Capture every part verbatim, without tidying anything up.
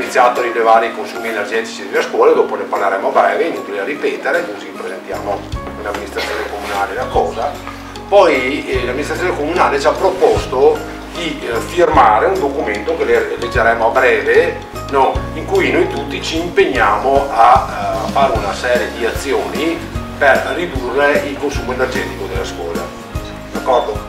iniziato a rilevare i consumi energetici delle scuole, dopo ne parleremo a breve, è inutile ripetere, così presentiamo all'amministrazione comunale la cosa. Poi eh, l'amministrazione comunale ci ha proposto di eh, firmare un documento che le, leggeremo a breve, no, in cui noi tutti ci impegniamo a, a fare una serie di azioni per ridurre il consumo energetico della scuola. D'accordo?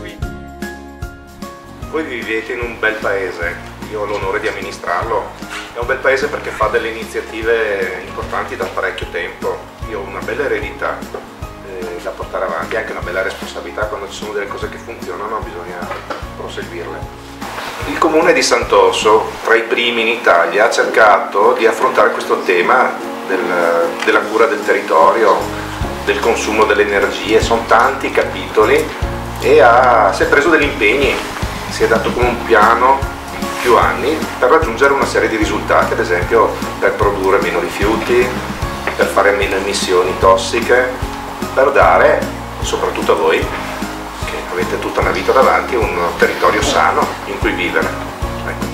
Voi vivete in un bel paese, io ho l'onore di amministrarlo, è un bel paese perché fa delle iniziative importanti da parecchio tempo, io ho una bella eredità eh, da portare avanti, anche una bella responsabilità. Quando ci sono delle cose che funzionano bisogna proseguirle. Il comune di Sant'Orso, tra i primi in Italia, ha cercato di affrontare questo tema del, della cura del territorio, del consumo delle energie, sono tanti capitoli e ha, si è preso degli impegni. Si è dato come un piano di più anni per raggiungere una serie di risultati, ad esempio per produrre meno rifiuti, per fare meno emissioni tossiche, per dare, soprattutto a voi, che avete tutta una vita davanti, un territorio sano in cui vivere. Ecco.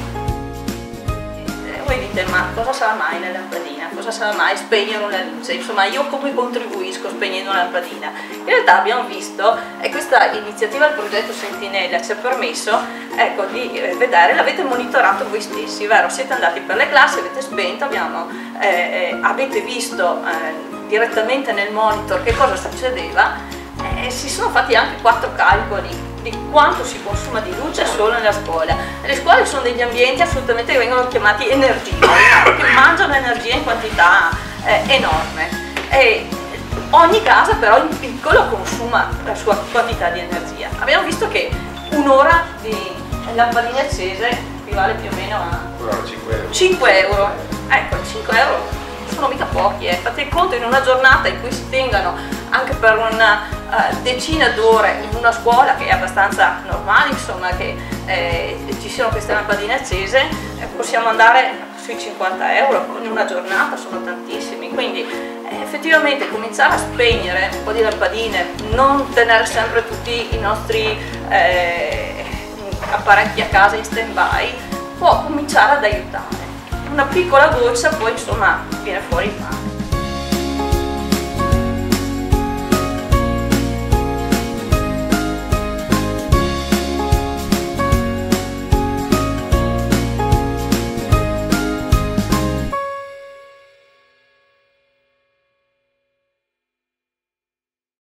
Voi dite, ma cosa sarà mai la lampadina? Cosa sarà mai spegnere una luce? Insomma, io come contribuisco spegnendo una lampadina? In realtà abbiamo visto, e questa iniziativa del progetto Sentinella ci ha permesso, ecco, di eh, vedere, l'avete monitorato voi stessi, vero? Siete andati per le classi, avete spento, abbiamo, eh, eh, avete visto eh, direttamente nel monitor che cosa succedeva e eh, si sono fatti anche quattro calcoli di quanto si consuma di luce solo nella scuola. Le scuole sono degli ambienti assolutamente che vengono chiamati energivori, che mangiano energia in quantità eh, enorme. E ogni casa però in piccolo consuma la sua quantità di energia. Abbiamo visto che un'ora di lampadine accese equivale più o meno a cinque euro. Ecco, cinque euro sono mica pochi, eh. Fate conto in una giornata in cui si tengano anche per una uh, decina d'ore in una scuola, che è abbastanza normale, insomma, che eh, ci siano queste lampadine accese, eh, possiamo andare sui cinquanta euro in una giornata, sono tantissimi. Quindi eh, effettivamente cominciare a spegnere un po' di lampadine, non tenere sempre tutti i nostri eh, apparecchi a casa in stand by, può cominciare ad aiutare. Una piccola goccia poi insomma viene fuori il mare.